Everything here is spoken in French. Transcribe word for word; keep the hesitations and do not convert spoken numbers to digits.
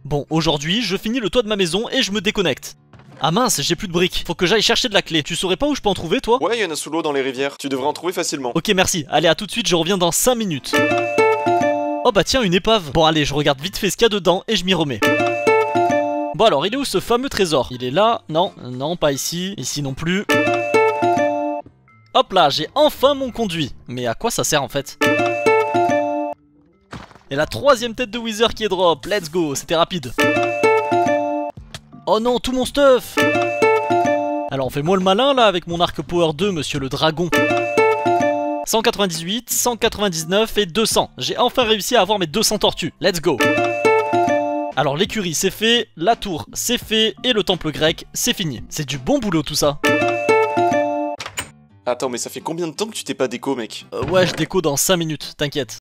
Bon, aujourd'hui, je finis le toit de ma maison et je me déconnecte. Ah mince, j'ai plus de briques. Faut que j'aille chercher de la clé. Tu saurais pas où je peux en trouver, toi? Ouais, il y en a sous l'eau dans les rivières. Tu devrais en trouver facilement. Ok, merci. Allez, à tout de suite, je reviens dans cinq minutes. Oh bah tiens, une épave. Bon, allez, je regarde vite fait ce qu'il y a dedans et je m'y remets. Bon alors, il est où ce fameux trésor? Il est là? Non, non, pas ici. Ici non plus. Hop là, j'ai enfin mon conduit. Mais à quoi ça sert en fait? Et la troisième tête de Wither qui est drop. Let's go, c'était rapide. Oh non, tout mon stuff. Alors fais-moi le malin là avec mon arc power deux, monsieur le dragon. cent quatre-vingt-dix-huit, cent quatre-vingt-dix-neuf et deux cents. J'ai enfin réussi à avoir mes deux cents tortues. Let's go. Alors l'écurie c'est fait, la tour c'est fait et le temple grec c'est fini. C'est du bon boulot tout ça. Attends, mais ça fait combien de temps que tu t'es pas déco, mec? Euh, ouais, je déco dans cinq minutes, t'inquiète.